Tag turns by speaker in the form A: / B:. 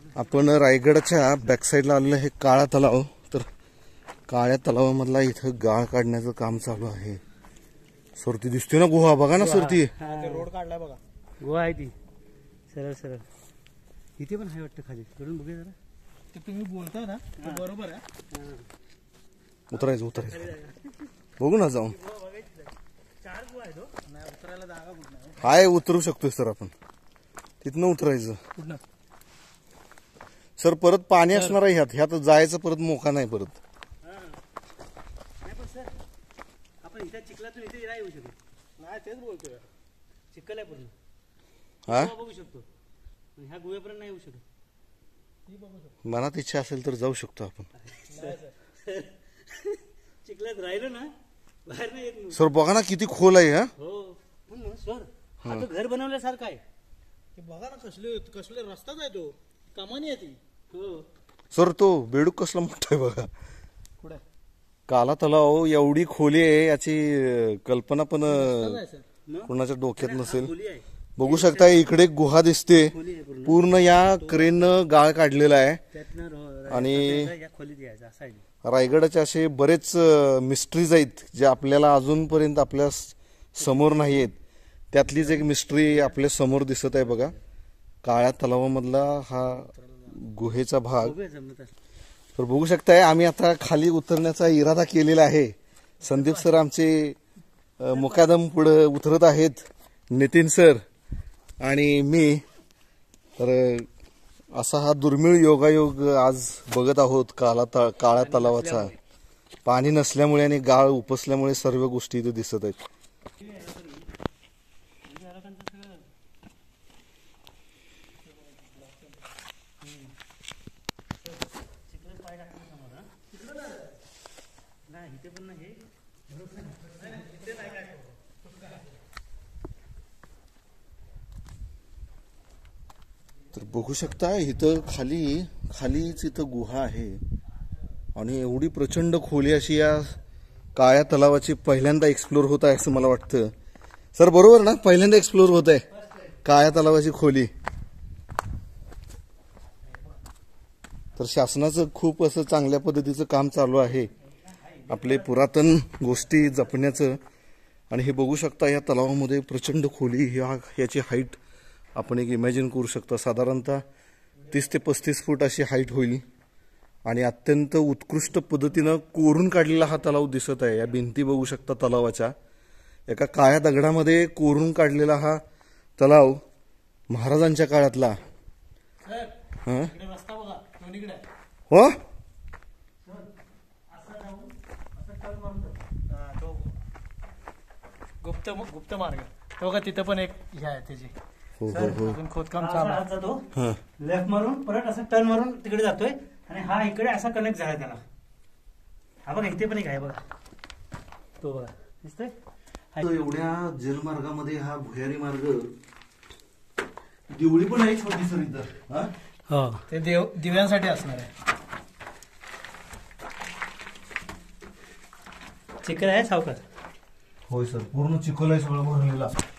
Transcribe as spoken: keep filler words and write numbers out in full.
A: आपण रायगडच्या बॅक साईडला आलेलं हे काळा तलाव. तर काळ्या तलावामधला इथं गाळ काढण्याचं काम चालू आहे. सुरती दिसते ना गुहा, बघा ना सुरती.
B: रोड काढलाय बघा,
C: गुहा आहे ती सरळ सरळ. इथे पण आहे वाटतं खाली, करून बघूया जरा.
B: ते तुम्ही बोलता ना ते बरोबर आहे.
A: उतरायचं उतरायचं बघू ना जाऊन.
C: चार गुहा आहे तो.
B: नाही उतरायला जागा कुठं
A: हाय, उतरू शकतोय सर आपण. तिथनं उतरायचं
B: कुठं.
A: सर परत पाणी असणार आहे ह्यात. ह्यात जायचं परत मोका नाही परत.
C: नाही पण सर आपण इथे चिखलातून इथे नाही येऊ शकत.
B: नाही तेच बोलतोय.
C: चिखल आहे पूर्ण.
A: हा
C: गुहा बघू शकतो पण ह्या गुहेपर्यंत नाही येऊ शकत.
A: मनात इच्छा असेल तर जाऊ शकतो आपण.
C: चिखलात राहिलो ना बाहेर नाही येत.
A: सर बघा ना किती खोल आहे. हा
C: हो पण सर हा तर घर बनवल्यासारखं आहे.
B: ते बघा ना कसले कसले रस्ताच आहे तो, कमानी आहे ती.
C: हो
A: सर तो बेडूक कसला मोठा आहे बघा.
B: कुठे
A: काला तलाव एवढी खोली आहे याची कल्पना पण
B: आहे सर.
A: कोणाच्या डोक्यात नसेल.
C: खोली आहे.
A: बघू शकता इकडे एक गुहा दिसते.
C: खोली आहे पूर्ण.
A: पूर्ण या क्रेननं गाळ काढलेला आहे.
C: त्यातनं रो-
A: आणि
C: या खोलीत यायचं असं आहे.
A: रायगडाचे असे बरेच मिस्ट्रीज आहेत जे आपल्याला अजूनपर्यंत आपल्या समोर नाही आहेत. त्यातलीच एक मिस्ट्री आपल्या समोर दिसत आहे बघा. काळ्या तलावामधला हा गुहेचा भाग.
C: बघूया जमलं तर.
A: तर बघू शकताय आम्ही आता खाली उतरण्याचा इरादा केलेला आहे. संदीप सर आमचे अ, मुकादम पुढे उतरत आहेत. नितीन सर आणि मी. तर असा हा दुर्मिळ योगायोग आज बघत आहोत काला त काळ्या तलावाचा. पाणी नसल्यामुळे आणि गाळ उपसल्यामुळे सर्व गोष्टी इथे दिसत आहेत. तर बघू शकता इथं खाली खालीच इथं गुहा आहे आणि एवढी प्रचंड खोली अशी या काळ्या तलावाची पहिल्यांदा एक्सप्लोर होत आहे असं मला वाटतं. सर बरोबर ना, पहिल्यांदा एक्सप्लोर होत आहे काळ्या तलावाची खोली. तर शासनाचं खूप असं चांगल्या पद्धतीचं काम चालू आहे आपले पुरातन गोष्टी जपण्याचं. आणि हे बघू शकता या तलावामध्ये प्रचंड खोली. ह्या ह्याची हाईट आपण एक इमॅजिन करू शकता. साधारणतः तीस ते पस्तीस फूट अशी हाईट होईल. आणि अत्यंत उत्कृष्ट पद्धतीनं कोरून काढलेला हा तलाव दिसत आहे. या भिंती बघू शकता तलावाच्या. एका काळ्या दगडामध्ये कोरून काढलेला हा तलाव महाराजांच्या काळातला. हा
B: रस्ता बघा दोन्हीकडे.
A: हो
B: गुप्त गुप्त मार्ग तो का तिथं पण एक हे आहे त्याची.
A: हो हो हो
B: अजून खोदकाम चालू आहे.
C: जातो
A: हा
C: लेफ्ट मारून परत असं टर्न मारून तिकडे जातोय आणि हा इकडे असा कनेक्ट झाला त्याला. हा बघा इथे पण एक आहे बघा, तो बघा दिसतोय.
A: तो एवढ्या जलमार्गामध्ये हा भुयारी मार्ग. देवळी पण आहे छोटी सर इथं. हा
B: हो ते देव दिव्यांसाठी असणार आहे.
C: चिखल आहे सावकार.
A: होय सर, पूर्ण चिखल आहे सगळं भरलेला.